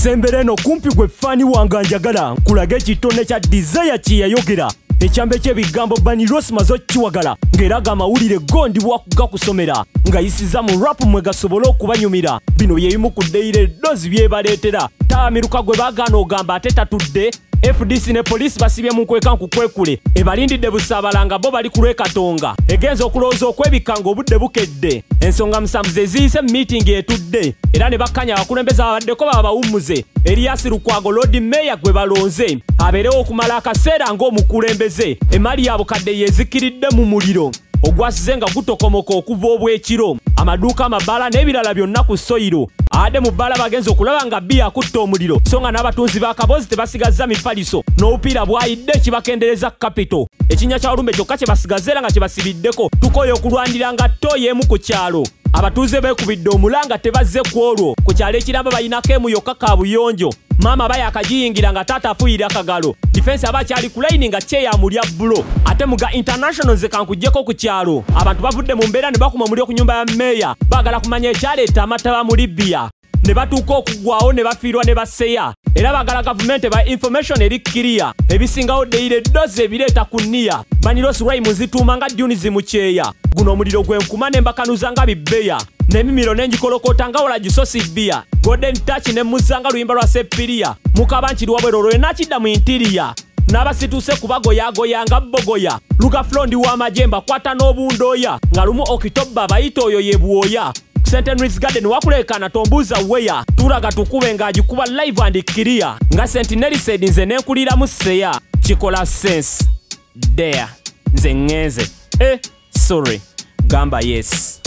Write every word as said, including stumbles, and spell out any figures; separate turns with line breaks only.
Sembere no kumpi gwe fani wanga njagala nkulage kitone kya desire kiyayogera ekyambe ky'ebigambo Bani Ross mazo kiwagala ngeraga amawulire gondi wakuga kusomera nga yisiza mu rap mwe gasobola okubanyumira bino yeyimu ku daily dozi byebaleetera taamiruka gwe bagana ogamba ate tatudde F D C ne police basibye mu kweka nkukwekule ebalindidde busabalanga bo bali kulwe katonga egenzo okulooza okwebikanga obudde bukedde ensonga musanvu eziyise meeting etudde era ne bakanya abakulembeza abaddeko babawumuze Elias Lukwago Lord Mayor gwe balonze abeerewo okumala akaseera ng'omukulembeze emali yabo kadde yezikiridde mu muliro ogwasize nga gutokomoka okuva obwekiro amaduuka amabala n'ebirala byonna ku soyiro ade mu bbala bagenza okulaba nga bbiya akutta omuliro so nga n'abatunzi b'akabozi tebasigazza mifaliso n'obupiira bwayidde kibakendereza kapito ekinnya kya olumbe kyokka kye basigaze era nga kye basibiddeko tukoye okulwanira nga ttooyo emu ku kyalo abatuuze beekubidde omulanga tebazze ku olwo ku kyalo ekiramba bayinako emu yokka kaabuyonjo maama baya akagiyingira nga taata afuuyira akagalo difensi aba kyali ku layini nga kyeyamulya bulo ate muga international ze kankugyeko ku kyalo abantu bavudde mu mbeera ne bakuma omuliro ku nyumba ya meeya baagala kumanya ekyaleeta amataba mu Libya ne batuuka okugwawo ne bafiirwa ne baseya era baagala gavumenti ba information eri clear ebisingawo daily dozi ebireeta ku nniya Bani Ross rhyme zituuma nga dunes mu kyeya guno omuliro gwenkuma ne mbakanuza nga bibbeya n'emimiro n'engikolokota nga wala gisosi bia golden touch ne muzanga luyimba lwa sepiriya mukabanchi lwabwero lwena kidda mu interior n'abasituse kubagoyagoya nga bogoya luka flondi wa majemba kwata n'obundoya nga lumu okitoba bayita oyo yebwoya Saint Henry's Garden wakulekana tombuza weya tulaga tukube nga agikuba live and clear nga Sentinel said nze nenkulira mu seya kikola sense there nze ngeze eh sorry gamba yes